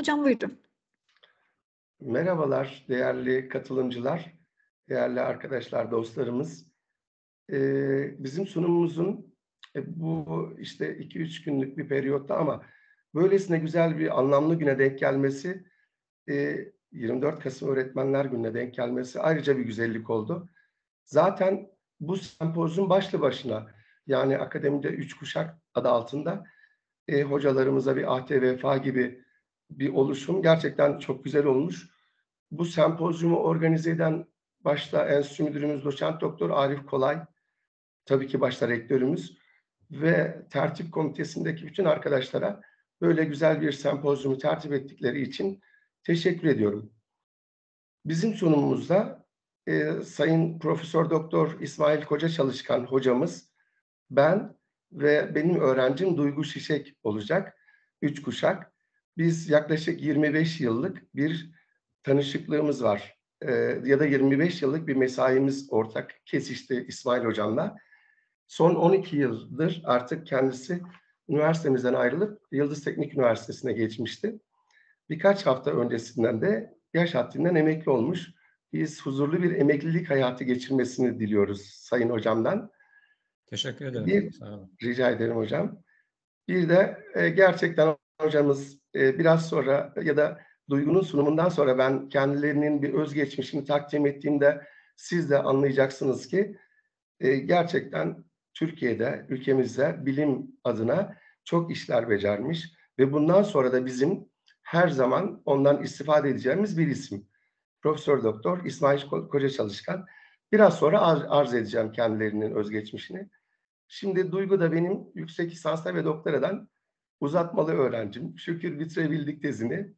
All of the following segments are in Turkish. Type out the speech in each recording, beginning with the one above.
Hocam buyurun. Merhabalar değerli katılımcılar, değerli arkadaşlar, dostlarımız. Bizim sunumumuzun bu işte 2-3 günlük bir periyotta ama böylesine güzel bir anlamlı güne denk gelmesi, 24 Kasım Öğretmenler Günü'ne denk gelmesi ayrıca bir güzellik oldu. Zaten bu sempozyum başlı başına, yani akademide 3 kuşak adı altında hocalarımıza bir ahde vefa gibi bir oluşum gerçekten çok güzel olmuş. Bu sempozyumu organize eden başta Enstitü Müdürümüz Doçent Doktor Arif Kolay, tabii ki başta rektörümüz ve tertip komitesindeki bütün arkadaşlara böyle güzel bir sempozyumu tertip ettikleri için teşekkür ediyorum. Bizim sunumumuzda Sayın Profesör Doktor İsmail Koca Çalışkan hocamız, ben ve benim öğrencim Duygu Şişek olacak. 3 kuşak. Biz yaklaşık 25 yıllık bir tanışıklığımız var. Ya da 25 yıllık bir mesaimiz ortak kesişti İsmail Hocam'la. Son 12 yıldır artık kendisi üniversitemizden ayrılıp Yıldız Teknik Üniversitesi'ne geçmişti. Birkaç hafta öncesinden de yaş haddinden emekli olmuş. Biz huzurlu bir emeklilik hayatı geçirmesini diliyoruz Sayın Hocam'dan. Teşekkür ederim. Sağ olun. Rica ederim hocam. Bir de gerçekten hocamız biraz sonra ya da Duygu'nun sunumundan sonra ben kendilerinin bir özgeçmişini takdim ettiğimde siz de anlayacaksınız ki gerçekten Türkiye'de, ülkemizde bilim adına çok işler becermiş ve bundan sonra da bizim her zaman ondan istifade edeceğimiz bir isim. Profesör Doktor İsmail Koca Çalışkan. Biraz sonra arz edeceğim kendilerinin özgeçmişini. Şimdi Duygu da benim yüksek lisansta ve doktoradan uzatmalı öğrencim. Şükür bitirebildik tezini.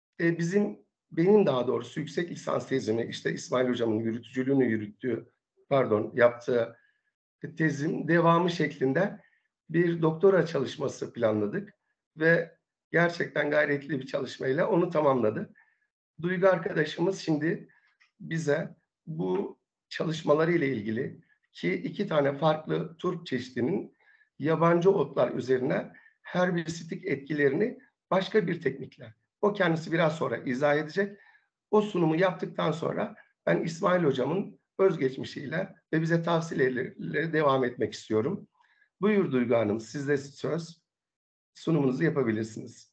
Benim daha doğrusu yüksek lisans tezimi, işte İsmail Hocam'ın yürütücülüğünü yaptığı tezin devamı şeklinde bir doktora çalışması planladık ve gerçekten gayretli bir çalışmayla onu tamamladı. Duygu arkadaşımız şimdi bize bu çalışmaları ile ilgili ki 2 tane farklı turp çeşidinin yabancı otlar üzerine herbisitik etkilerini başka bir teknikle. O kendisi biraz sonra izah edecek. O sunumu yaptıktan sonra ben İsmail Hocam'ın özgeçmişiyle ve bize tavsiyeleriyle devam etmek istiyorum. Buyur Duygu Hanım, sizde söz. Sunumunuzu yapabilirsiniz.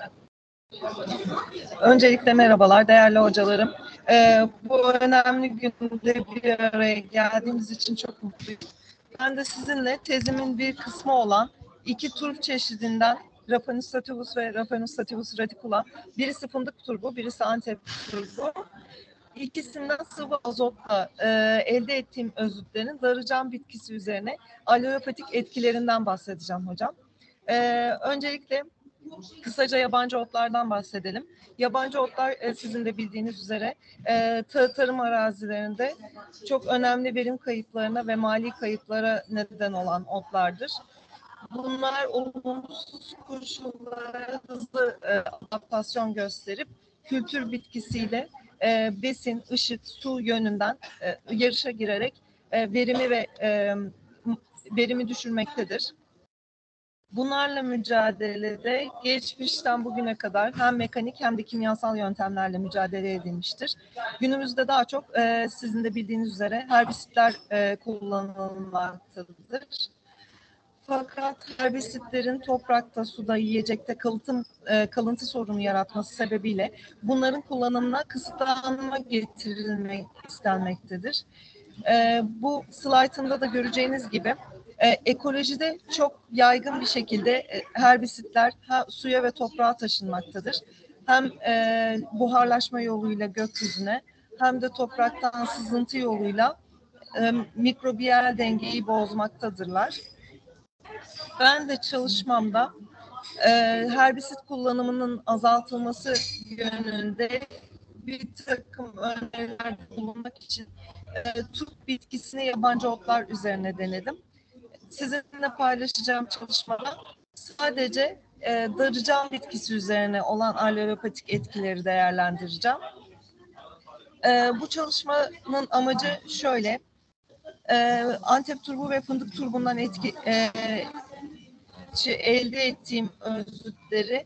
Öncelikle merhabalar değerli hocalarım. Bu önemli günde bir araya geldiğimiz için çok mutluyum. Ben de sizinle tezimin bir kısmı olan 2 turp çeşidinden Raphanus sativus ve Raphanus sativus reticula, birisi fındık turbu, birisi Antep turbu. İkisinden sıvı azotla elde ettiğim özütlerin darıcan bitkisi üzerine aloepatik etkilerinden bahsedeceğim hocam. Öncelikle kısaca yabancı otlardan bahsedelim. Yabancı otlar sizin de bildiğiniz üzere tarım arazilerinde çok önemli verim kayıplarına ve mali kayıplara neden olan otlardır. Bunlar olumsuz koşullara hızlı adaptasyon gösterip kültür bitkisiyle besin, ışık, su yönünden yarışa girerek verimi düşürmektedir. Bunlarla mücadelede geçmişten bugüne kadar hem mekanik hem de kimyasal yöntemlerle mücadele edilmiştir. Günümüzde daha çok sizin de bildiğiniz üzere herbisitler kullanılmaktadır. Fakat herbisitlerin toprakta, suda, yiyecekte kalıntı sorunu yaratması sebebiyle bunların kullanımına kısıtlama getirilmek istenmektedir. Bu slaytında da göreceğiniz gibi ekolojide çok yaygın bir şekilde herbisitler suya ve toprağa taşınmaktadır. Hem buharlaşma yoluyla gökyüzüne hem de topraktan sızıntı yoluyla mikrobiyal dengeyi bozmaktadırlar. Ben de çalışmamda herbisit kullanımının azaltılması yönünde bir takım önerilerde bulunmak için turp bitkisini yabancı otlar üzerine denedim. Sizinle paylaşacağım çalışmada sadece darıcan bitkisi üzerine olan aloepatik etkileri değerlendireceğim. Bu çalışmanın amacı şöyle: Antep turbu ve fındık turbundan elde ettiğim özütleri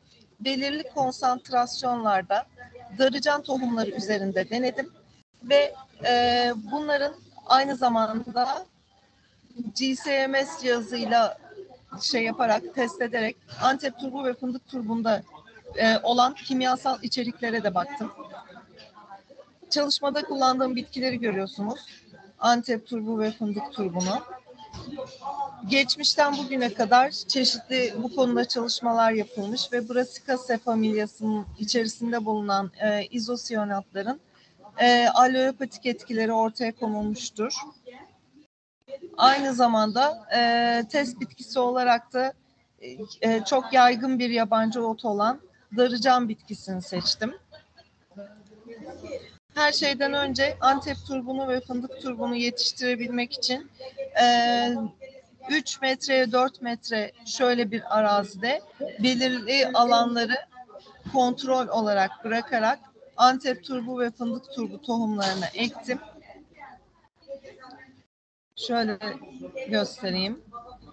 belirli konsantrasyonlarda darıcan tohumları üzerinde denedim ve bunların aynı zamanda GCMS cihazıyla yaparak, test ederek Antep turbu ve fındık turbunda olan kimyasal içeriklere de baktım. Çalışmada kullandığım bitkileri görüyorsunuz. Antep turbu ve fındık turbunu. Geçmişten bugüne kadar çeşitli bu konuda çalışmalar yapılmış ve Brassicaceae familyasının içerisinde bulunan izosiyonatların aloepatik etkileri ortaya konulmuştur. Aynı zamanda test bitkisi olarak da çok yaygın bir yabancı ot olan darıcan bitkisini seçtim. Her şeyden önce Antep turbunu ve fındık turbunu yetiştirebilmek için 3 metreye 4 metre şöyle bir arazide belirli alanları kontrol olarak bırakarak Antep turbu ve fındık turbu tohumlarını ektim. Şöyle göstereyim.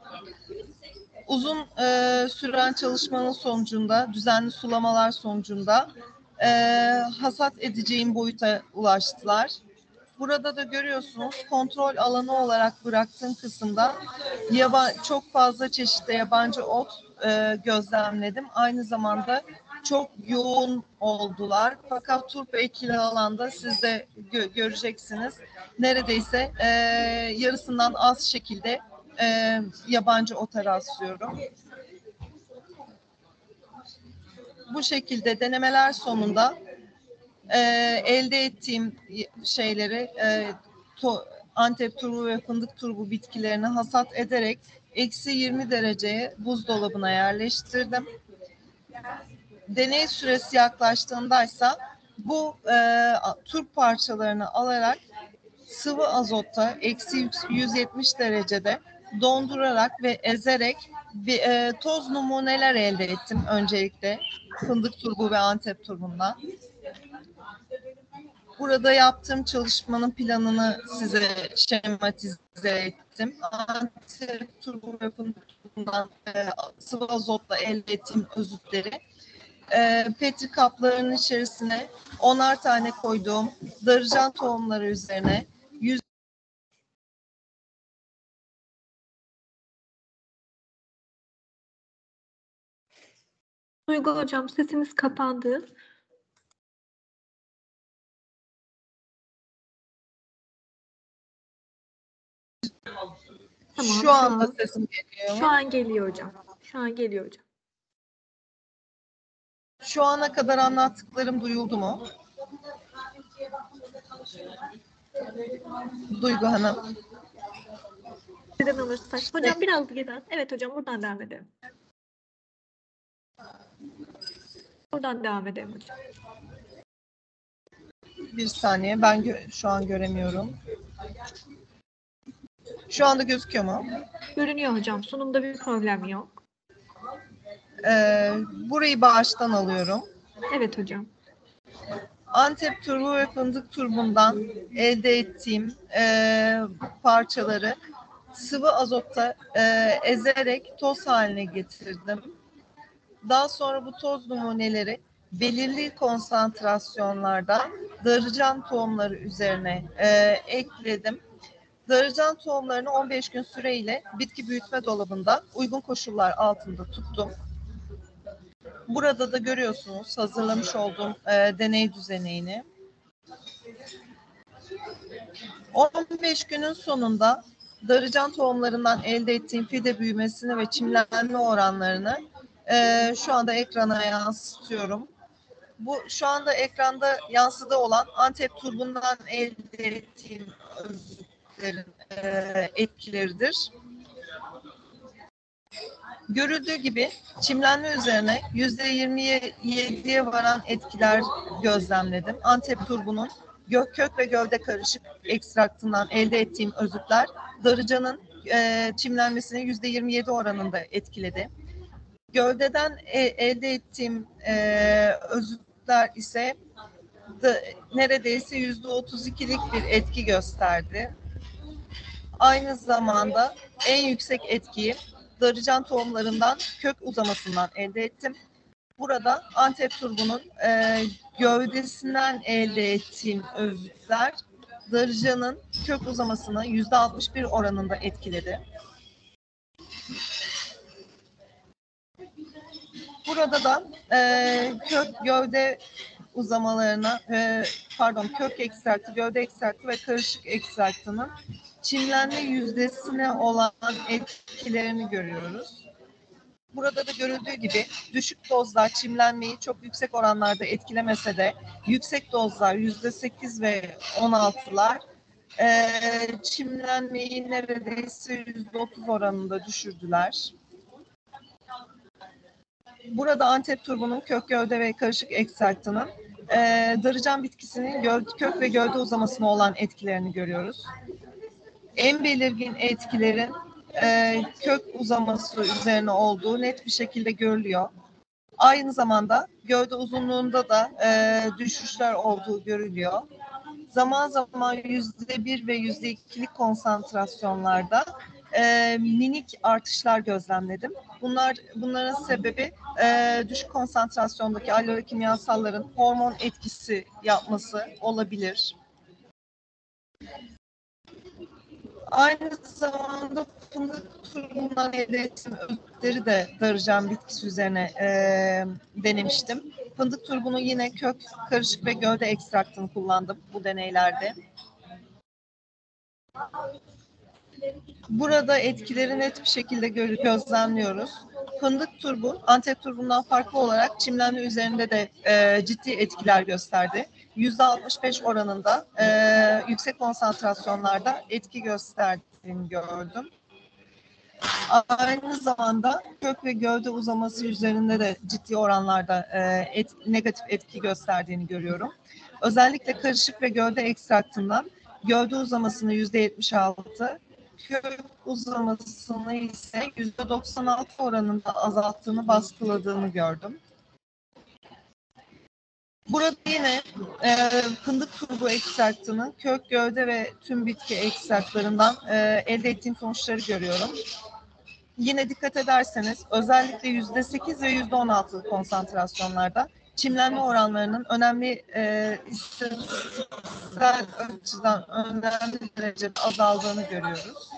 Uzun süren çalışmanın sonucunda, düzenli sulamalar sonucunda hasat edeceğim boyuta ulaştılar. Burada da görüyorsunuz kontrol alanı olarak bıraktığım kısımda çok fazla çeşitli yabancı ot gözlemledim. Aynı zamanda çok yoğun oldular. Fakat turp ekili alanda siz de göreceksiniz. Neredeyse yarısından az şekilde yabancı ota rastlıyorum. Bu şekilde denemeler sonunda elde ettiğim şeyleri Antep turbu ve fındık turbu bitkilerini hasat ederek eksi 20 dereceye buzdolabına yerleştirdim. Deney süresi yaklaştığındaysa bu turp parçalarını alarak sıvı azotta eksi 170 derecede dondurarak ve ezerek toz numuneler elde ettim öncelikle fındık turbu ve Antep turbundan. Burada yaptığım çalışmanın planını size şematize ettim. Antep turbu ve fındık turbundan sıvı azotla elde ettiğim özütleri petri kaplarının içerisine 10'ar tane koyduğum darıcan tohumları üzerine Duygu hocam sesiniz kapandı. Tamam, şu anda sesim geliyor. Şu an geliyor hocam. Şu an geliyor hocam. Şu ana kadar anlattıklarım duyuldu mu? Duygu Hanım. Neden alırsak? Hocam biraz geri. Evet hocam buradan devam edelim. Buradan devam edelim hocam. Bir saniye ben şu an göremiyorum. Şu anda gözüküyor mu? Görünüyor hocam. Sunumda bir problem yok. Burayı baştan alıyorum. Evet hocam. Antep turbu ve fındık turbundan elde ettiğim parçaları sıvı azotta ezerek toz haline getirdim. Daha sonra bu toz numuneleri belirli konsantrasyonlarda darıcan tohumları üzerine ekledim. Darıcan tohumlarını 15 gün süreyle bitki büyütme dolabında uygun koşullar altında tuttum. Burada da görüyorsunuz hazırlamış olduğum deney düzeneğini. 15 günün sonunda darıcan tohumlarından elde ettiğim fide büyümesini ve çimlenme oranlarını şu anda ekrana yansıtıyorum. Bu şu anda ekranda yansıda olan Antep turbundan elde ettiğim özütlerin etkileridir. Görüldüğü gibi çimlenme üzerine %27'ye varan etkiler gözlemledim. Antep turbunun kök ve gövde karışık ekstraktından elde ettiğim özütler darıcanın çimlenmesini %27 oranında etkiledi. Gövdeden elde ettiğim özütler ise neredeyse %32'lik bir etki gösterdi. Aynı zamanda en yüksek etkiyi darıcan tohumlarından kök uzamasından elde ettim. Burada Antep turbunun gövdesinden elde ettiğim özütler darıcanın kök uzamasını %61 oranında etkiledi. Burada da kök gövde uzamalarına, kök ekstraktı, gövde ekstraktı ve karışık ekstraktının çimlenme yüzdesine olan etkilerini görüyoruz. Burada da görüldüğü gibi düşük dozlar çimlenmeyi çok yüksek oranlarda etkilemese de yüksek dozlar %8 ve 16'lar çimlenmeyi neredeyse %30 oranında düşürdüler. Burada Antep turbunun kök gövde ve karışık ekstraktının darıcan bitkisinin kök ve gövde uzamasına olan etkilerini görüyoruz. En belirgin etkilerin kök uzaması üzerine olduğu net bir şekilde görülüyor. Aynı zamanda gövde uzunluğunda da düşüşler olduğu görülüyor. Zaman zaman %1 ve %2'lik konsantrasyonlarda minik artışlar gözlemledim. Bunların sebebi düşük konsantrasyondaki aloe kimyasalların hormon etkisi yapması olabilir. Aynı zamanda fındık turbundan elde ettiğim özütleri de darıcan bitkisi üzerine denemiştim. Fındık turbunu yine kök, karışık ve gövde ekstraktını kullandım bu deneylerde. Burada etkileri net bir şekilde gözlemliyoruz. Fındık turbu, Antep turbundan farklı olarak çimlenme üzerinde de ciddi etkiler gösterdi. %65 oranında yüksek konsantrasyonlarda etki gösterdiğini gördüm. Aynı zamanda kök ve gövde uzaması üzerinde de ciddi oranlarda negatif etki gösterdiğini görüyorum. Özellikle karışık ve gövde ekstraktından gövde uzamasını %76, kök uzamasını ise %96 oranında azalttığını, baskıladığını gördüm. Burada yine fındık turbu ekstraktının kök, gövde ve tüm bitki ekstraklarından elde ettiğim sonuçları görüyorum. Yine dikkat ederseniz özellikle %8 ve %16 konsantrasyonlarda çimlenme oranlarının önemli istatistiksel açıdan önemli derecede azaldığını görüyoruz.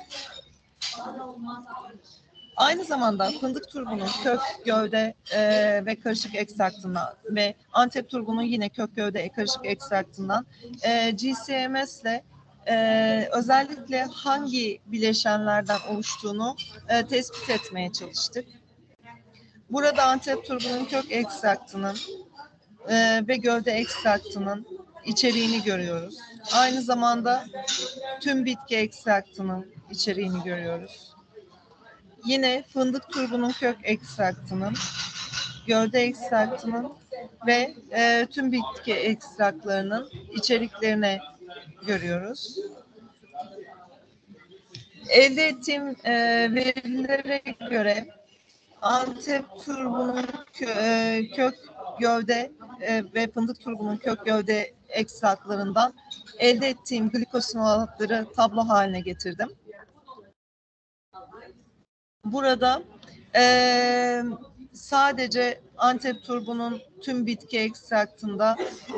Aynı zamanda fındık turbunun kök, gövde ve karışık ekstraktından ve Antep turbunun yine kök, gövde, karışık ekstraktından GCMS ile özellikle hangi bileşenlerden oluştuğunu tespit etmeye çalıştık. Burada Antep turbunun kök ekstraktının ve gövde ekstraktının içeriğini görüyoruz. Aynı zamanda tüm bitki ekstraktının içeriğini görüyoruz. Yine fındık turbunun kök ekstraktının, gövde ekstraktının ve tüm bitki ekstraklarının içeriklerini görüyoruz. Elde ettiğim verilere göre Antep turbunun kök gövde ve fındık turbunun kök gövde ekstraklarından elde ettiğim glikosinolatları tablo haline getirdim. Burada sadece Antep turbunun tüm bitki ekstraktında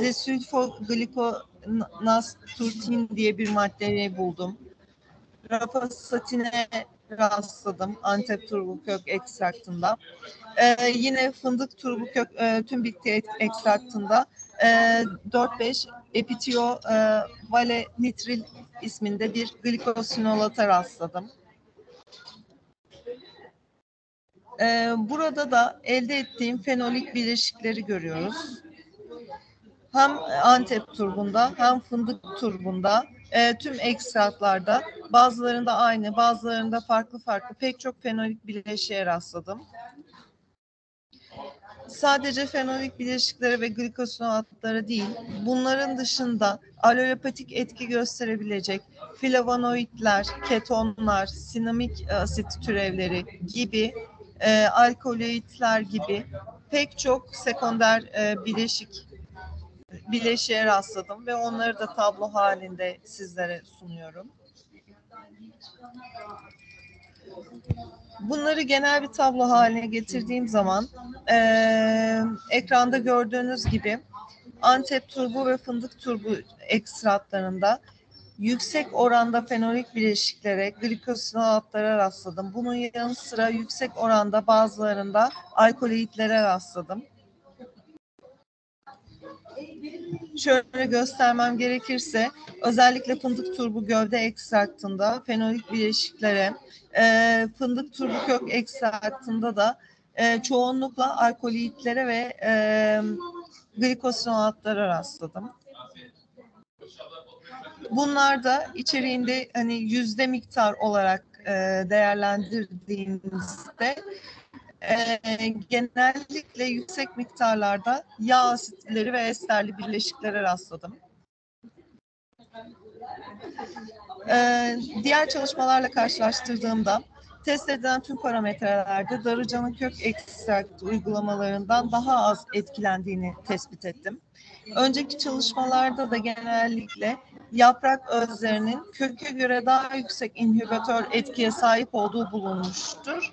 desulfoglikonazturtin diye bir maddeyi buldum. Rafasatine rastladım Antep turbu kök ekstraktında. Yine fındık turbu kök tüm bitki ekstraktında 4-5 epitio valenitril isminde bir glikosinolata rastladım. Burada da elde ettiğim fenolik bileşikleri görüyoruz. Hem Antep turbunda hem fındık turbunda tüm ekstratlarda bazılarında aynı, bazılarında farklı pek çok fenolik bileşiğe rastladım. Sadece fenolik bileşiklere ve glikosinolatlara değil, bunların dışında aloepatik etki gösterebilecek flavonoidler, ketonlar, sinamik asit türevleri gibi, alkaloidler gibi pek çok sekonder bileşiğe rastladım ve onları da tablo halinde sizlere sunuyorum. Bunları genel bir tablo haline getirdiğim zaman ekranda gördüğünüz gibi Antep turbu ve fındık turbu ekstratlarında yüksek oranda fenolik bileşiklere, glikosinolatılara rastladım. Bunun yanı sıra yüksek oranda bazılarında alkaloitlere rastladım. Şöyle göstermem gerekirse özellikle fındık turbu gövde ekstraktında fenolik bileşiklere, fındık turbu kök ekstraktında da çoğunlukla alkaloitlere ve glikosinolatılara rastladım. Bunlar da içeriğinde hani yüzde miktar olarak değerlendirdiğimizde genellikle yüksek miktarlarda yağ asitleri ve esterli bileşiklere rastladım. Diğer çalışmalarla karşılaştırdığımda test edilen tüm parametrelerde darıcanın kök ekstraktı uygulamalarından daha az etkilendiğini tespit ettim. Önceki çalışmalarda da genellikle yaprak özlerinin köke göre daha yüksek inhibitör etkiye sahip olduğu bulunmuştur.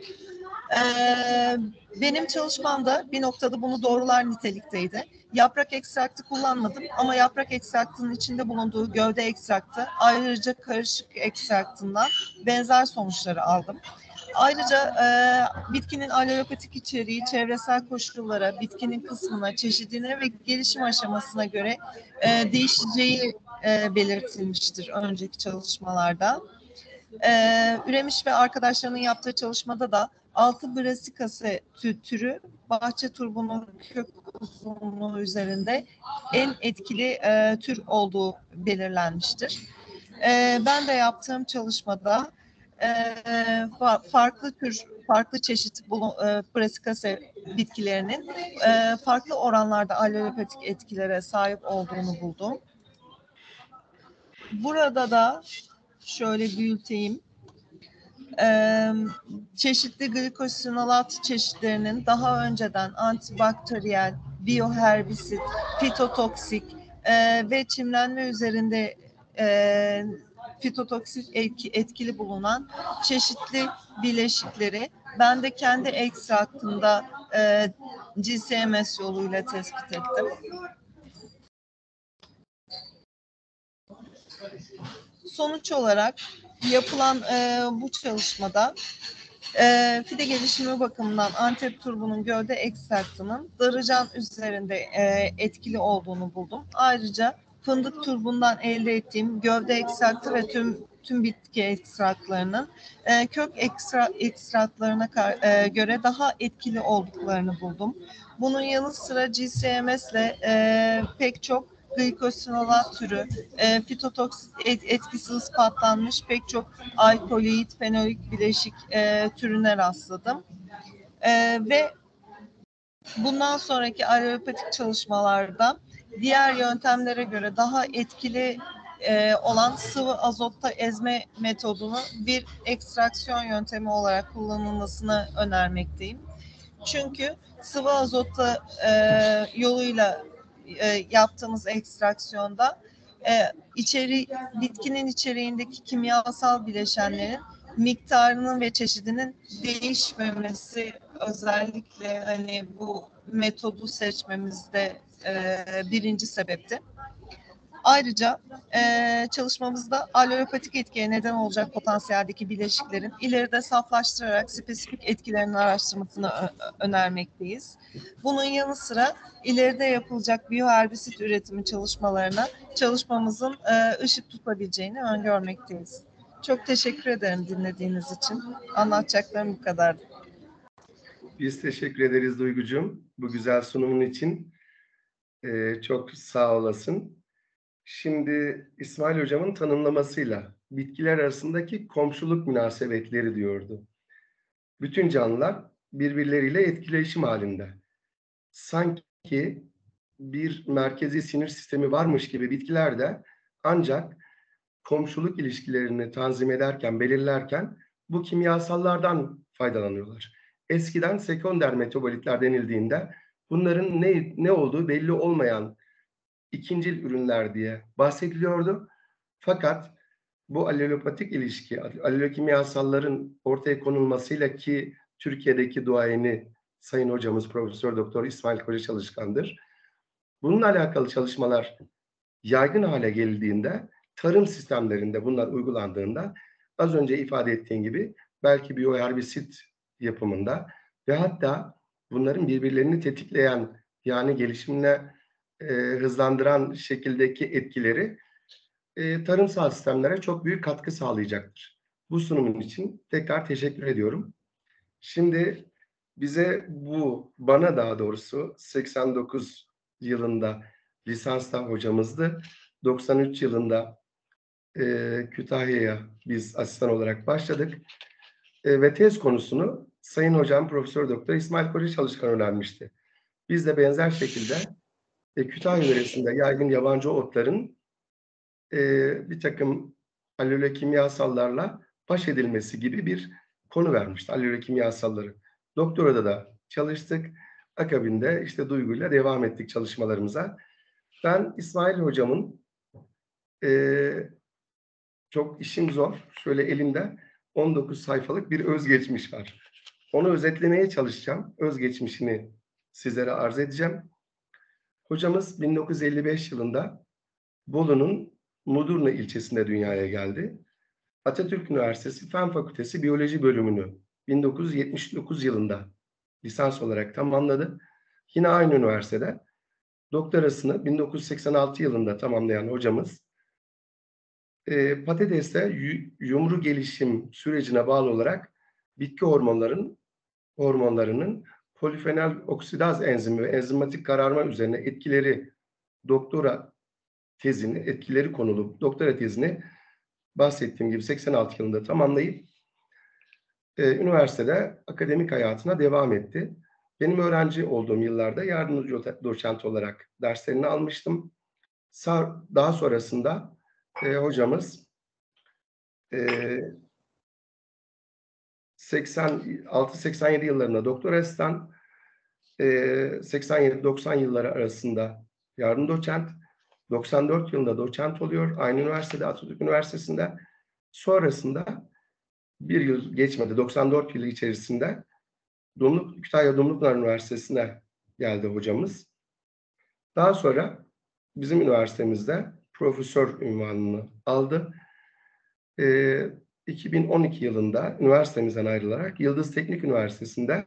Benim çalışmamda bir noktada bunu doğrular nitelikteydi. Yaprak ekstraktı kullanmadım ama yaprak ekstraktının içinde bulunduğu gövde ekstraktı, ayrıca karışık ekstraktından benzer sonuçları aldım. Ayrıca bitkinin alopatik içeriği çevresel koşullara, bitkinin kısmına, çeşidine ve gelişim aşamasına göre değişeceği belirtilmiştir önceki çalışmalarda. Üremiş ve arkadaşlarının yaptığı çalışmada da 6 brassicase türü bahçe turbunun kök uzunluğu üzerinde en etkili tür olduğu belirlenmiştir. Ben de yaptığım çalışmada farklı çeşit brassicase bitkilerinin farklı oranlarda alopatik etkilere sahip olduğunu buldum. Burada da şöyle büyüteyim. Çeşitli glikosinolat çeşitlerinin daha önceden antibakteriyel, biyoherbisit, fitotoksik ve çimlenme üzerinde fitotoksik etkili bulunan çeşitli bileşikleri ben de kendi ekstraktımda GCMS yoluyla tespit ettim. Sonuç olarak yapılan bu çalışmada fide gelişimi bakımından Antep turbunun gövde ekstraktının darıcan üzerinde etkili olduğunu buldum. Ayrıca fındık turbundan elde ettiğim gövde ekstraktı ve tüm bitki ekstraklarının kök ekstratlarına göre daha etkili olduklarını buldum. Bunun yanı sıra GCMS ile pek çok glikosinolat türü, fitotoksik etkisi ispatlanmış pek çok alkaloid, fenolik bileşik türüne rastladım. Ve bundan sonraki alopatik çalışmalarda diğer yöntemlere göre daha etkili olan sıvı azotta ezme metodunu bir ekstraksiyon yöntemi olarak kullanılmasını önermekteyim. Çünkü sıvı azotta yoluyla yaptığımız ekstraksiyonda bitkinin içeriğindeki kimyasal bileşenlerin miktarının ve çeşidinin değişmemesi özellikle hani bu metodu seçmemizde birinci sebepti. Ayrıca çalışmamızda alopatik etkiye neden olacak potansiyeldeki bileşiklerin ileride saflaştırarak spesifik etkilerinin araştırmasını önermekteyiz. Bunun yanı sıra ileride yapılacak biyoherbisit üretimi çalışmamızın ışık tutabileceğini öngörmekteyiz. Çok teşekkür ederim dinlediğiniz için. Anlatacaklarım bu kadar. Biz teşekkür ederiz Duygucuğum bu güzel sunumun için. Çok sağ olasın. Şimdi İsmail Hocam'ın tanımlamasıyla bitkiler arasındaki komşuluk münasebetleri diyordu. Bütün canlılar birbirleriyle etkileşim halinde. Sanki bir merkezi sinir sistemi varmış gibi bitkiler de ancak komşuluk ilişkilerini tanzim ederken, belirlerken bu kimyasallardan faydalanıyorlar. Eskiden sekonder metabolitler denildiğinde bunların ne olduğu belli olmayan ikincil ürünler diye bahsediliyordu. Fakat bu alelopatik ilişki, alelokimyasalların ortaya konulmasıyla ki Türkiye'deki duayeni Sayın Hocamız Profesör Doktor İsmail Koca Çalışkan'dır. Bununla alakalı çalışmalar yaygın hale geldiğinde, tarım sistemlerinde bunlar uygulandığında, az önce ifade ettiğim gibi belki biyoherbisit yapımında ve hatta bunların birbirlerini tetikleyen, yani gelişimine hızlandıran şekildeki etkileri tarımsal sistemlere çok büyük katkı sağlayacaktır. Bu sunumun için tekrar teşekkür ediyorum. Şimdi bana daha doğrusu 89 yılında lisansta hocamızdı. 93 yılında Kütahya'ya biz asistan olarak başladık. Ve tez konusunu Sayın Hocam Profesör Doktor İsmail Koca Çalışkan önermişti. Biz de benzer şekilde Kütahya yöresinde yaygın yabancı otların bir takım alelokimyasallarla baş edilmesi gibi bir konu vermişti. Alelokimyasalları. Doktorada da çalıştık. Akabinde işte Duygu'yla devam ettik çalışmalarımıza. Ben İsmail Hocam'ın çok işim zor. Şöyle elimde 19 sayfalık bir özgeçmiş var. Onu özetlemeye çalışacağım. Özgeçmişini sizlere arz edeceğim. Hocamız 1955 yılında Bolu'nun Mudurnu ilçesinde dünyaya geldi. Atatürk Üniversitesi Fen Fakültesi Biyoloji bölümünü 1979 yılında lisans olarak tamamladı. Yine aynı üniversitede doktorasını 1986 yılında tamamlayan hocamız patateste yumru gelişim sürecine bağlı olarak bitki hormonlarının polifenol oksidaz enzimi ve enzimatik kararma üzerine etkileri konulu doktora tezini bahsettiğim gibi 86 yılında tamamlayıp üniversitede akademik hayatına devam etti. Benim öğrenci olduğum yıllarda yardımcı doçent olarak derslerini almıştım. Daha sonrasında hocamız 86-87 yıllarında doktor asistan, 87-90 yılları arasında yardım doçent, 94 yılında doçent oluyor. Aynı üniversitede, Atatürk Üniversitesi'nde. Sonrasında bir yıl geçmedi, 94 yılı içerisinde Kütahya Dumlupınar Üniversitesi'ne geldi hocamız. Daha sonra bizim üniversitemizde profesör unvanını aldı. 2012 yılında üniversitemizden ayrılarak Yıldız Teknik Üniversitesi'nde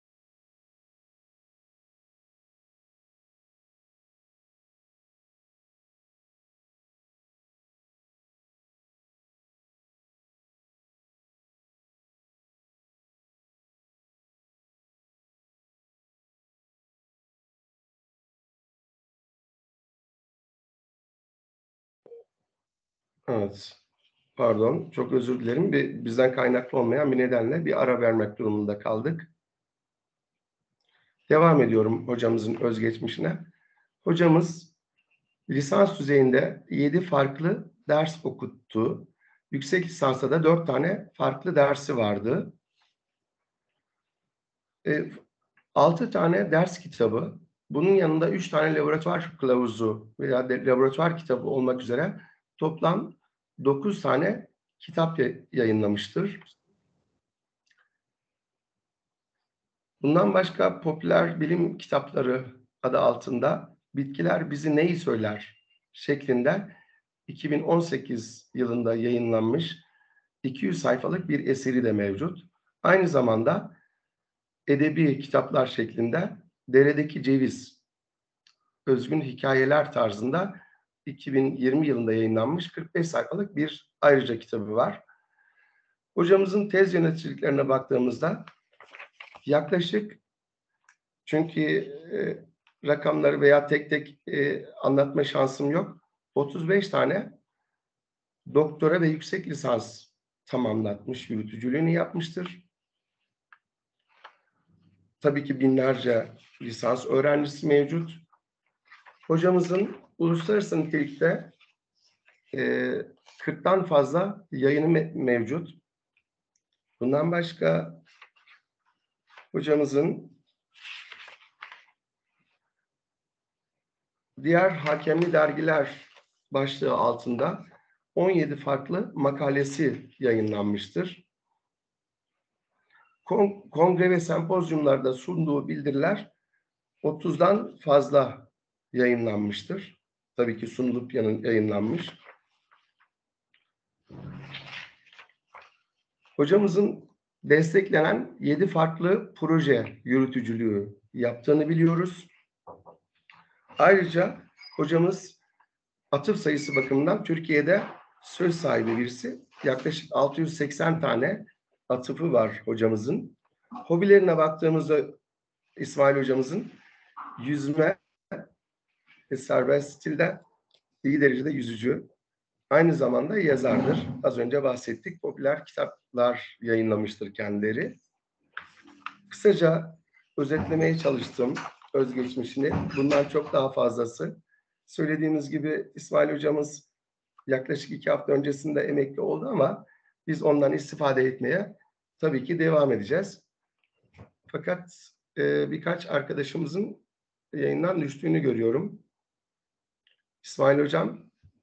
evet, pardon, çok özür dilerim. Bizden kaynaklı olmayan bir nedenle bir ara vermek durumunda kaldık. Devam ediyorum hocamızın özgeçmişine. Hocamız lisans düzeyinde 7 farklı ders okuttu. Yüksek lisansta da 4 tane farklı dersi vardı. 6 tane ders kitabı, bunun yanında 3 tane laboratuvar kılavuzu veya laboratuvar kitabı olmak üzere toplam 9 tane kitap yayınlamıştır. Bundan başka popüler bilim kitapları adı altında Bitkiler Bizi Neyi Söyler şeklinde 2018 yılında yayınlanmış 200 sayfalık bir eseri de mevcut. Aynı zamanda edebi kitaplar şeklinde Deredeki Ceviz, Özgün Hikayeler tarzında 2020 yılında yayınlanmış 45 sayfalık bir ayrıca kitabı var. Hocamızın tez yöneticiliklerine baktığımızda yaklaşık, çünkü rakamları veya tek tek anlatma şansım yok, 35 tane doktora ve yüksek lisans tamamlatmış, yürütücülüğünü yapmıştır. Tabii ki binlerce lisans öğrencisi mevcut. Hocamızın uluslararası nitelikte 40'tan fazla yayını mevcut. Bundan başka hocamızın diğer hakemli dergiler başlığı altında 17 farklı makalesi yayınlanmıştır. Kongre ve sempozyumlarda sunduğu bildiriler 30'dan fazla yayınlanmıştır. Tabii ki sunulup yayınlanmış. Hocamızın desteklenen 7 farklı proje yürütücülüğü yaptığını biliyoruz. Ayrıca hocamız atıf sayısı bakımından Türkiye'de söz sahibi birisi. Yaklaşık 680 tane atıfı var hocamızın. Hobilerine baktığımızda İsmail hocamızın yüzme ve serbest stilde iyi derecede yüzücü. Aynı zamanda yazardır. Az önce bahsettik. Popüler kitaplar yayınlamıştır kendileri. Kısaca özetlemeye çalıştım özgeçmişini. Bundan çok daha fazlası. Söylediğimiz gibi İsmail hocamız yaklaşık 2 hafta öncesinde emekli oldu ama biz ondan istifade etmeye tabii ki devam edeceğiz. Fakat birkaç arkadaşımızın yayından düştüğünü görüyorum. İsmail hocam.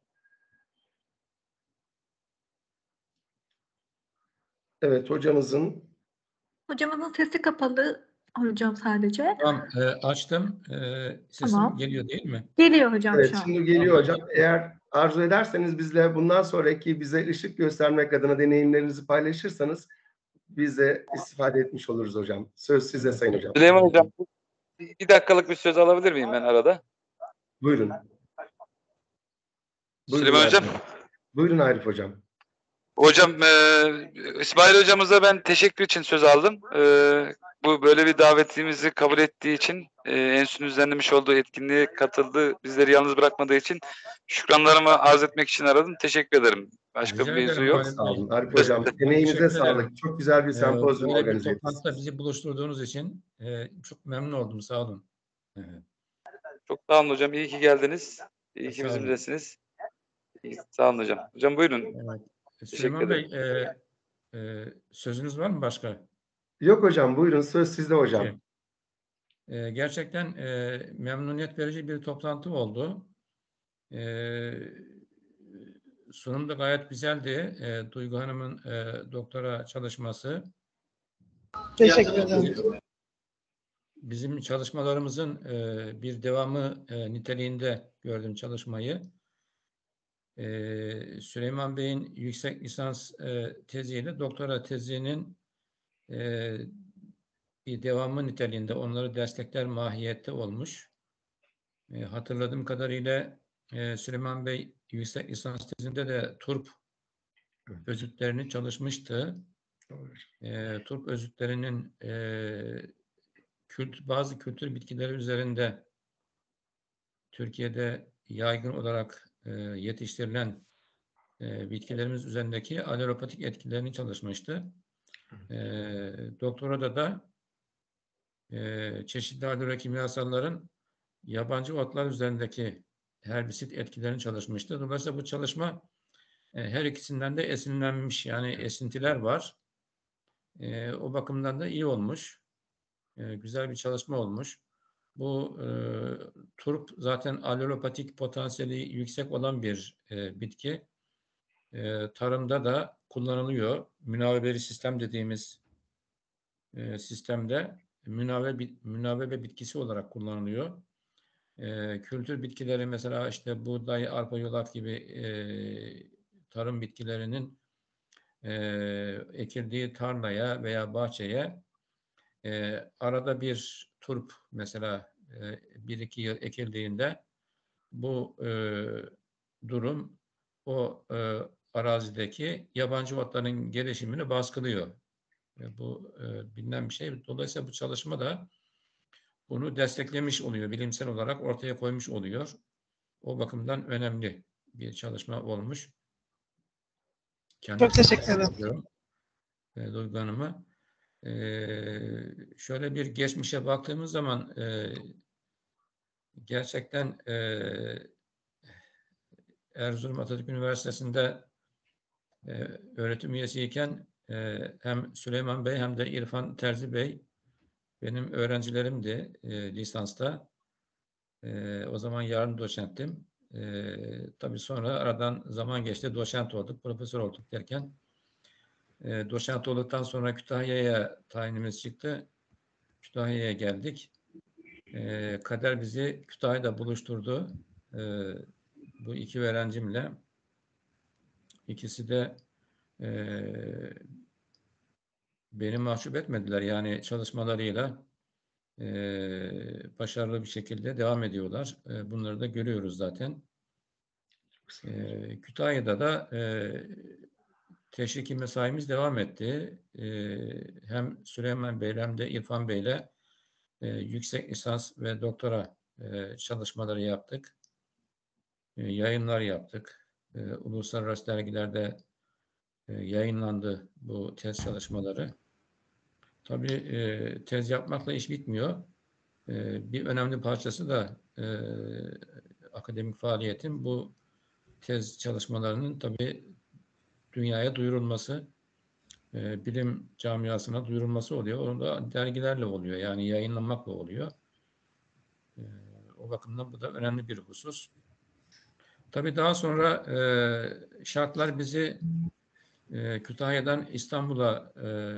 Evet, hocamızın sesi kapalı hocam sadece. Tamam, açtım. Sesim Tamam. geliyor değil mi? Geliyor hocam evet şu an. şimdi geliyor hocam. Eğer arzu ederseniz bizle bundan sonraki bize ışık göstermek adına deneyimlerinizi paylaşırsanız biz de istifade etmiş oluruz hocam. Söz size Sayın Hocam. Süleyman Hocam, bir dakikalık bir söz alabilir miyim ben arada? Buyurun. Süleyman Hocam. Buyurun Arif Hocam. Hocam, İsmail Hocamıza ben teşekkür için söz aldım. Bu böyle bir davetimizi kabul ettiği için, enstitünün düzenlemiş olduğu etkinliğe katıldı, bizleri yalnız bırakmadığı için şükranlarımı arz etmek için aradım. Teşekkür ederim. Başka Rica bir mevzu ederim, yok. Arif Sağ olun Bey. Arif Hocam. Teşekkür Emeğinize ederim. sağlık. Çok güzel bir sempozyum Böyle bir organize ettiniz. toplantıda bizi buluşturduğunuz için çok memnun oldum. Sağ olun. Evet. Çok sağ olun hocam. İyi ki geldiniz. İyi ki Sağ olun. bizimlesiniz. Sağ olun hocam. Hocam buyurun. Evet. Teşekkür Süleyman Bey, sözünüz var mı başka? Yok hocam, buyurun, söz sizde hocam. Gerçekten memnuniyet verici bir toplantı oldu. Sunum da gayet güzeldi. Duygu Hanım'ın doktora çalışması. Teşekkür ederim. Bizim çalışmalarımızın bir devamı niteliğinde gördüm çalışmayı. Süleyman Bey'in yüksek lisans teziyle doktora tezinin bir devamı niteliğinde onları destekler mahiyette olmuş. Hatırladığım kadarıyla Süleyman Bey yüksek lisans tezinde de turp özütlerini çalışmıştı. Turp özütlerinin bazı kültür bitkileri üzerinde Türkiye'de yaygın olarak yetiştirilen bitkilerimiz üzerindeki aleropatik etkilerini çalışmıştı. Doktorada da çeşitli aleorokimyasalların yabancı otlar üzerindeki herbisit etkilerini çalışmıştı. Dolayısıyla bu çalışma her ikisinden de esinlenmiş, yani esintiler var. O bakımdan da iyi olmuş. Güzel bir çalışma olmuş. Bu turp zaten aleropatik potansiyeli yüksek olan bir bitki. Tarımda da kullanılıyor. Münavebeli sistem dediğimiz sistemde münavebe bitkisi olarak kullanılıyor. Kültür bitkileri mesela işte buğday, arpa, yulaf gibi tarım bitkilerinin ekildiği tarlaya veya bahçeye arada bir turp mesela 1-2 yıl ekildiğinde bu durum o arazideki yabancı otların gelişimini baskılıyor. Bu bilinen bir şey. Dolayısıyla bu çalışma da bunu desteklemiş oluyor. Bilimsel olarak ortaya koymuş oluyor. O bakımdan önemli bir çalışma olmuş. Çok teşekkür ederim. Duygu Hanım'a. Şöyle bir geçmişe baktığımız zaman gerçekten Erzurum Atatürk Üniversitesi'nde öğretim üyesiyken hem Süleyman Bey hem de İrfan Terzi Bey benim öğrencilerimdi lisansta. O zaman yardım doçenttim. Tabii sonra aradan zaman geçti. Doçent olduk, profesör olduk derken doçent olduktan sonra Kütahya'ya tayinimiz çıktı. Kütahya'ya geldik. Kader bizi Kütahya'da buluşturdu. Bu iki öğrencimle. İkisi de beni mahcup etmediler. Yani çalışmalarıyla başarılı bir şekilde devam ediyorlar. Bunları da görüyoruz zaten. Kütahya'da da teşviki mesaimiz devam etti. Hem Süleyman Bey'le hem de İrfan Bey'le yüksek lisans ve doktora çalışmaları yaptık. Yayınlar yaptık. Uluslararası dergilerde yayınlandı bu tez çalışmaları. Tabii tez yapmakla iş bitmiyor. Bir önemli parçası da akademik faaliyetin bu tez çalışmalarının tabii dünyaya duyurulması, bilim camiasına duyurulması oluyor. Onu da dergilerle oluyor. Yani yayınlanmakla oluyor. O bakımdan bu da önemli bir husus. Tabii daha sonra şartlar bizi Kütahya'dan İstanbul'a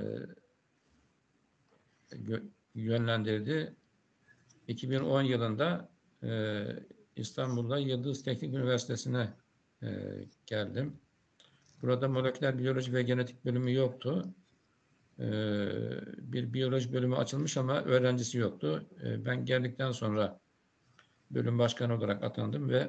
yönlendirdi. 2010 yılında İstanbul'da Yıldız Teknik Üniversitesi'ne geldim. Burada moleküler biyoloji ve genetik bölümü yoktu. Bir biyoloji bölümü açılmış ama öğrencisi yoktu. Ben geldikten sonra bölüm başkanı olarak atandım ve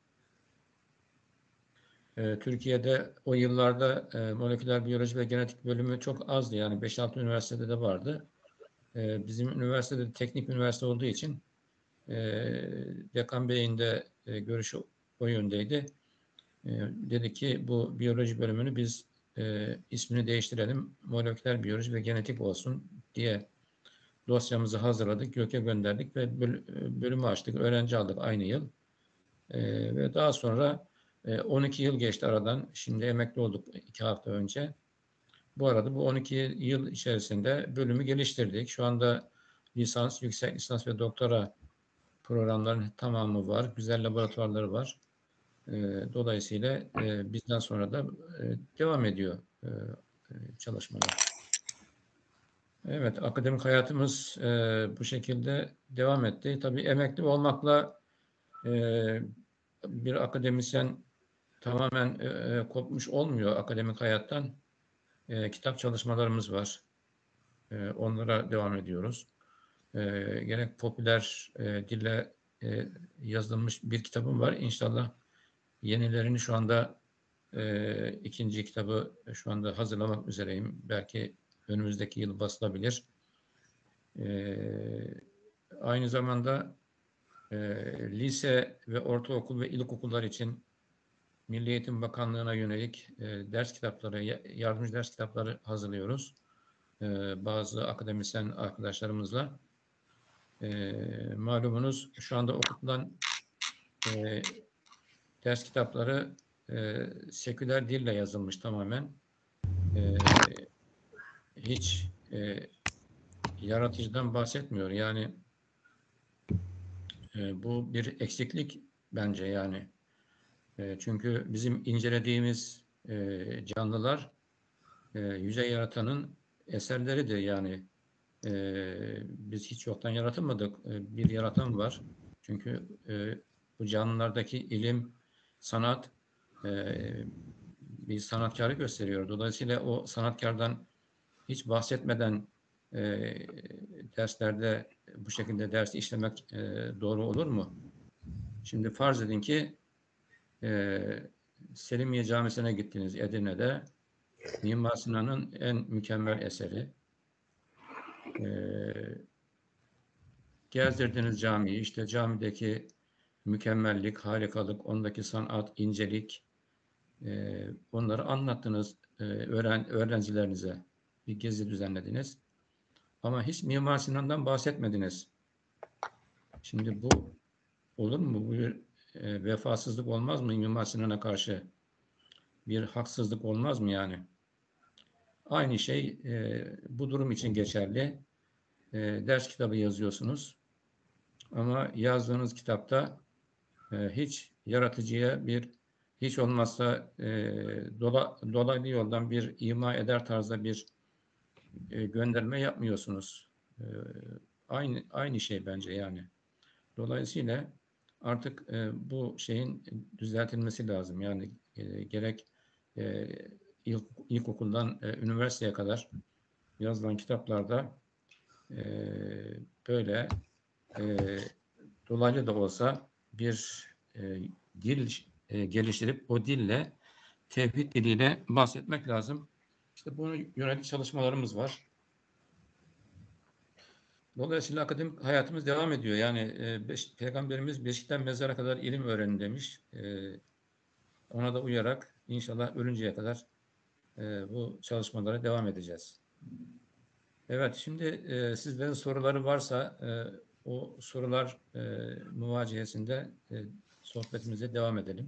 Türkiye'de o yıllarda moleküler biyoloji ve genetik bölümü çok azdı. Yani 5-6 üniversitede de vardı. Bizim üniversitede teknik üniversite olduğu için Dekan Bey'in de görüşü o yöndeydi. Dedi ki bu biyoloji bölümünü biz ismini değiştirelim. Moleküler biyoloji ve genetik olsun diye dosyamızı hazırladık. YÖK'e gönderdik ve bölümü açtık. Öğrenci aldık aynı yıl. Ve daha sonra 12 yıl geçti aradan. Şimdi emekli olduk 2 hafta önce. Bu arada bu 12 yıl içerisinde bölümü geliştirdik. Şu anda lisans, yüksek lisans ve doktora programların tamamı var. Güzel laboratuvarları var. Dolayısıyla bizden sonra da devam ediyor çalışmalar. Evet, akademik hayatımız bu şekilde devam etti. Tabii emekli olmakla bir akademisyen tamamen kopmuş olmuyor akademik hayattan. Kitap çalışmalarımız var. Onlara devam ediyoruz. Gerek popüler dille yazılmış bir kitabım var. İnşallah yenilerini şu anda ikinci kitabı şu anda hazırlamak üzereyim. Belki önümüzdeki yıl basılabilir. Aynı zamanda lise ve ortaokul ve ilkokullar için Milli Eğitim Bakanlığı'na yönelik ders kitapları, yardımcı ders kitapları hazırlıyoruz. Bazı akademisyen arkadaşlarımızla. Malumunuz şu anda okutulan ders kitapları seküler dille yazılmış tamamen. Hiç yaratıcıdan bahsetmiyor. Yani bu bir eksiklik bence yani. Çünkü bizim incelediğimiz canlılar yüce yaratanın eserleridir yani. Biz hiç yoktan yaratılmadık. Bir yaratan var. Çünkü bu canlılardaki ilim, sanat bir sanatkarı gösteriyor. Dolayısıyla o sanatkardan hiç bahsetmeden derslerde bu şekilde ders işlemek doğru olur mu? Şimdi farz edin ki Selimiye Camisi'ne gittiniz Edirne'de. Mimar Sinan'ın en mükemmel eseri. Gezdirdiniz camiyi. İşte camideki mükemmellik, harikalık, ondaki sanat, incelik onları anlattınız öğrencilerinize. Bir gezi düzenlediniz. Ama hiç Mimar Sinan'dan bahsetmediniz. Şimdi bu olur mu? Bu bir vefasızlık olmaz mı Mimar Sinan'a karşı? Bir haksızlık olmaz mı yani? Aynı şey bu durum için geçerli. Ders kitabı yazıyorsunuz. Ama yazdığınız kitapta hiç yaratıcıya hiç olmazsa dolaylı yoldan bir ima eder tarzda bir gönderme yapmıyorsunuz. Aynı şey bence yani. Dolayısıyla artık bu şeyin düzeltilmesi lazım. Yani gerek ilkokuldan üniversiteye kadar yazılan kitaplarda böyle dolaylı da olsa bir dil geliştirip o dille tevhid diliyle bahsetmek lazım. İşte bunu yönelik çalışmalarımız var. Dolayısıyla akademik hayatımız devam ediyor. Yani Peygamberimiz beşikten mezara kadar ilim öğrenin demiş. Ona da uyarak inşallah ölünceye kadar bu çalışmalara devam edeceğiz. Evet, şimdi sizlerin soruları varsa o sorular muvacihesinde sohbetimize devam edelim.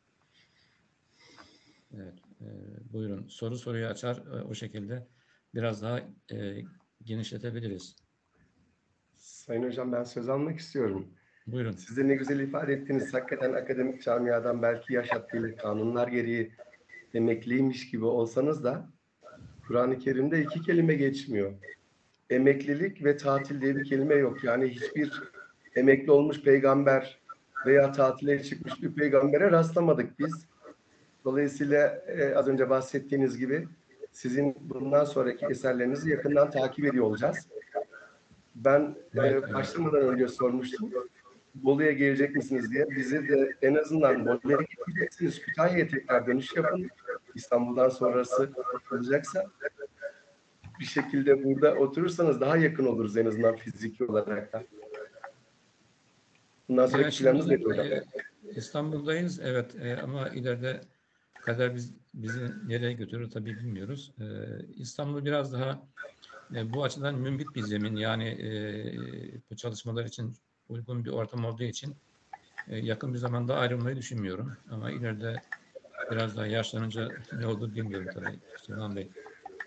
Evet, buyurun. Soruyu açar, o şekilde biraz daha genişletebiliriz. Sayın Hocam, ben söz almak istiyorum. Buyurun. Siz de ne güzel ifade ettiniz. Hakikaten akademik camiadan belki yaş haddıyla kanunlar gereği emekliymiş gibi olsanız da Kur'an-ı Kerim'de 2 kelime geçmiyor. Emeklilik ve tatil diye bir kelime yok. Yani hiçbir emekli olmuş peygamber veya tatile çıkmış bir peygambere rastlamadık biz. Dolayısıyla az önce bahsettiğiniz gibi sizin bundan sonraki eserlerinizi yakından takip ediyor olacağız. Ben Evet. başlamadan önce sormuştum. Bolu'ya gelecek misiniz diye. Bizi de en azından Bolu'ya gideceksiniz. Kütahya'ya tekrar dönüş yapın. İstanbul'dan sonrası olacaksa bir şekilde burada oturursanız daha yakın oluruz en azından fiziki olarak da. Bundan sonraki planınız nedir hocam? İstanbul'dayız, evet, ama ileride kader bizi nereye götürür tabii bilmiyoruz. İstanbul biraz daha bu açıdan mümbit bir zemin, yani bu çalışmalar için uygun bir ortam olduğu için yakın bir zamanda ayrılmayı düşünmüyorum. Ama ileride biraz daha yaşlanınca ne olur bilmiyorum tabii Süleyman Bey.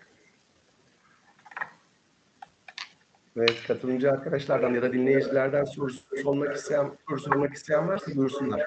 Evet, katılımcı arkadaşlardan ya da dinleyicilerden soru sormak isteyen varsa buyursunlar.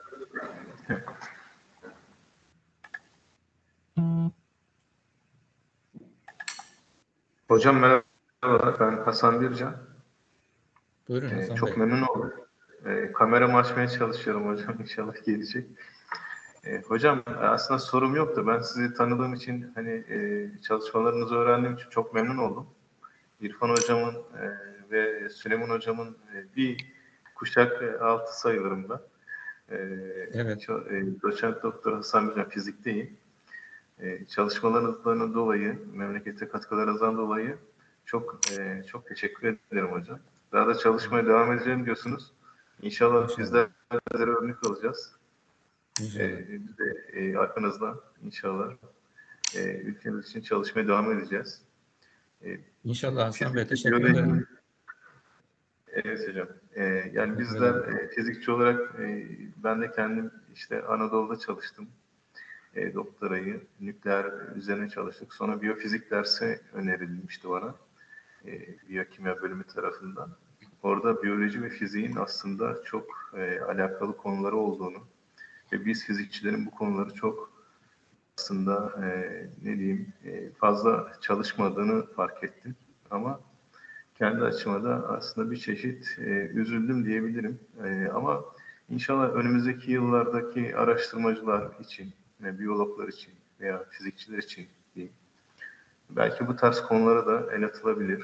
Hocam merhabalar, ben Hasan Bircan. Buyurun Hasan Çok Bey. memnun oldum. Kameramı açmaya çalışıyorum hocam, inşallah gelecek. Hocam aslında sorum yoktu. Ben sizi tanıdığım için, hani çalışmalarınızı öğrendiğim için çok memnun oldum. İrfan hocamın ve Süleyman hocamın bir kuşak altı sayılırım ben. Evet. Doçent Doktor Hasan Bircan, fizikteyim. Çalışmalarınızdan dolayı, memlekete katkılarınızdan dolayı çok teşekkür ederim hocam. Daha da çalışmaya devam edeceğim diyorsunuz. İnşallah bizler örnek olacağız. İnşallah. Biz de arkanızda inşallah ülkemiz için çalışmaya devam edeceğiz. İnşallah Hasan Bey, teşekkür ederim. Evet hocam. Yani bizler fizikçi olarak ben de kendim işte Anadolu'da çalıştım. Doktorayı nükleer üzerine çalıştık. Sonra biyofizik dersi önerilmişti bana. Biyokimya bölümü tarafından. Orada biyoloji ve fiziğin aslında çok alakalı konuları olduğunu ve biz fizikçilerin bu konuları çok aslında fazla çalışmadığını fark ettim. Ama kendi açıma da aslında bir çeşit üzüldüm diyebilirim. Ama inşallah önümüzdeki yıllardaki araştırmacılar için, biyologlar için veya fizikçiler için diyeyim, belki bu tarz konulara da el atılabilir.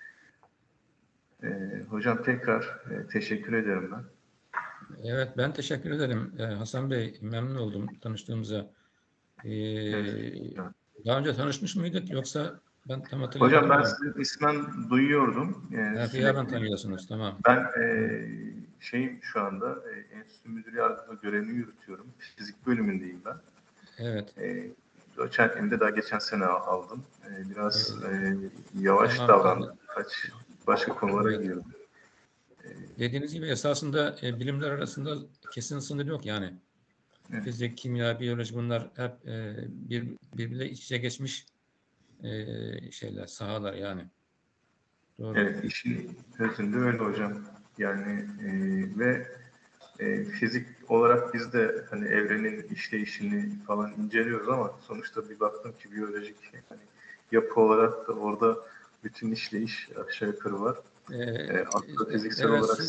Hocam tekrar teşekkür ederim ben. Evet, ben teşekkür ederim Hasan Bey. Memnun oldum tanıştığımıza. Evet. Daha önce tanışmış mıydık yoksa ben tam hatırlayamadım. Hocam ben sizin ismen duyuyordum. Gıyaben tanıyorsunuz, tamam. Ben şu anda enstitü müdür yardımcısı görevini yürütüyorum. Fizik bölümündeyim ben. Evet. Doçentliğimi de daha geçen sene aldım. Biraz yavaş davrandım. Başka konulara girdim. Dediğiniz gibi esasında bilimler arasında kesin sınır yok yani. Evet. Fizik, kimya, biyoloji, bunlar hep birbirle iç içe geçmiş sahalar yani. Doğru. Evet, işin özünde öyle hocam. Yani ve fizik olarak biz de hani evrenin işleyişini falan inceliyoruz ama sonuçta bir baktım ki biyolojik hani yapı olarak da orada bütün işleyiş aşağı yukarı var. Aslında fiziksel Evet, olarak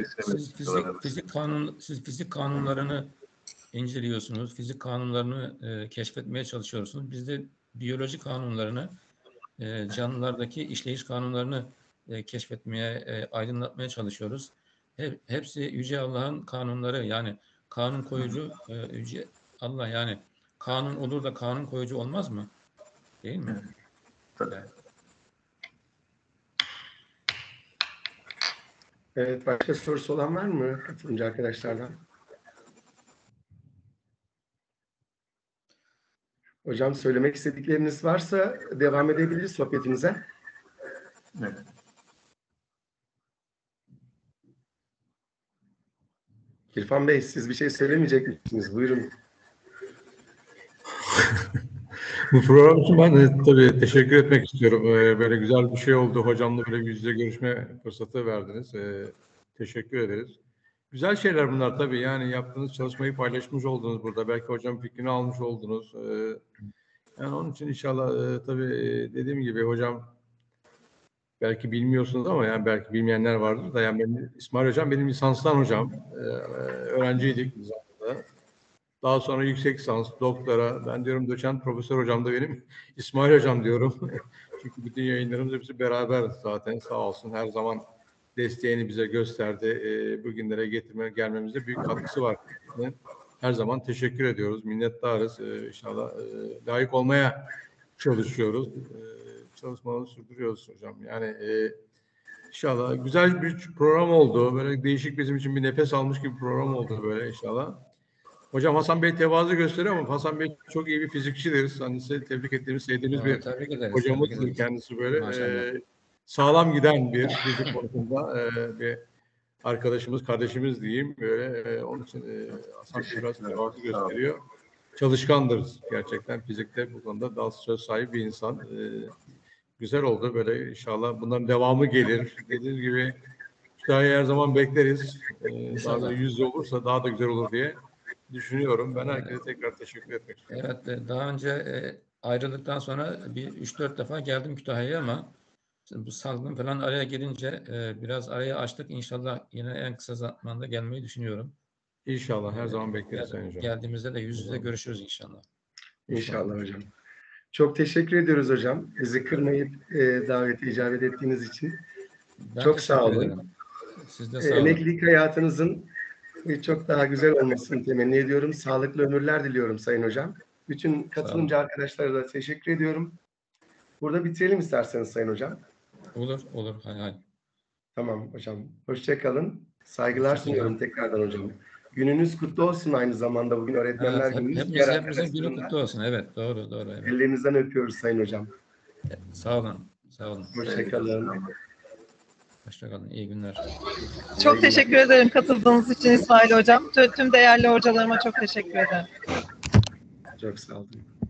siz fizik kanunlarını inceliyorsunuz, fizik kanunlarını keşfetmeye çalışıyorsunuz. Biz de biyoloji kanunlarını, canlılardaki işleyiş kanunlarını keşfetmeye, aydınlatmaya çalışıyoruz. Hepsi Yüce Allah'ın kanunları, yani kanun koyucu Yüce Allah, yani kanun olur da kanun koyucu olmaz mı? Değil mi? Evet. Tabii. Yani. Evet, başka sorusu olan var mı katılımcı arkadaşlardan? Hocam söylemek istedikleriniz varsa devam edebiliriz sohbetimize. Evet. İrfan Bey, siz bir şey söylemeyecek misiniz? Buyurun. Bu program için ben de tabii teşekkür etmek istiyorum. Böyle güzel bir şey oldu. Hocamla böyle yüz yüze görüşme fırsatı verdiniz. Teşekkür ederiz. Güzel şeyler bunlar tabii. Yani yaptığınız çalışmayı paylaşmış oldunuz burada. Belki hocam fikrini almış oldunuz. Yani onun için inşallah tabii dediğim gibi hocam belki bilmiyorsunuz ama yani belki bilmeyenler vardır da yani İsmail Hocam benim lisanstan hocam. Öğrenciydik zamanında. Daha sonra yüksek lisans, doktora, ben diyorum doçent profesör hocam da benim İsmail Hocam diyorum. Çünkü bütün yayınlarımız hepsi beraber zaten sağ olsun her zaman desteğini bize gösterdi. Bugünlere gelmemizde büyük katkısı var. Her zaman teşekkür ediyoruz, minnettarız. İnşallah layık olmaya çalışıyoruz. Çalışmalarını sürdürüyoruz hocam. Yani inşallah güzel bir program oldu. Böyle değişik bizim için bir nefes almış gibi bir program oldu böyle inşallah. Hocam Hasan Bey tevazu gösteriyor ama Hasan Bey çok iyi bir fizikçidir. Hani size tebrik ettiğimiz, sevdiğimiz bir Tebrik ederiz, hocamızdır tebrik ederiz. kendisi böyle. Maşallah. Sağlam giden bir fizik konusunda bir arkadaşımız, kardeşimiz diyeyim. Böyle onun için Hasan Bey biraz tevazu gösteriyor. Çalışkandır gerçekten fizikte bu konuda daha söz sahibi bir insan. Güzel oldu böyle inşallah bunların devamı gelir. Dediğiniz gibi Kütahya'yı her zaman bekleriz. Daha da yüz olursa daha da güzel olur diye düşünüyorum. Ben herkese tekrar teşekkür etmek istiyorum. Evet, daha önce ayrıldıktan sonra bir 3-4 defa geldim Kütahya'ya ama bu salgın falan araya gelince biraz araya açtık. İnşallah yine en kısa zamanda gelmeyi düşünüyorum. İnşallah her zaman bekleriz Sayın Hocam. Geldiğimizde de yüz yüze görüşürüz inşallah. İnşallah hocam. Çok teşekkür ediyoruz hocam. Bizi kırmayıp davete icabet ettiğiniz için. Ben Çok sağ teşekkür olun. ederim. Siz de sağ olun. Emeklilik hayatınızın çok daha güzel olmasını temenni ediyorum. Sağlıklı ömürler diliyorum Sayın Hocam. Bütün katılımcı arkadaşlara da teşekkür ediyorum. Burada bitirelim isterseniz Sayın Hocam. Olur. Hay. Tamam hocam. Hoşça kalın. Saygılar sunuyorum tekrardan hocam. Gününüz kutlu olsun aynı zamanda. Bugün Öğretmenler Günü'nüz. Hepimizin günü kutlu olsun. Evet, doğru. Evet. Ellerinizden öpüyoruz Sayın Hocam. Sağ olun. Hoşça kalın. Hoşçakalın. İyi günler. Çok teşekkür ederim katıldığınız için İsmail Hocam. Tüm değerli hocalarıma çok teşekkür ederim. Çok sağ olun.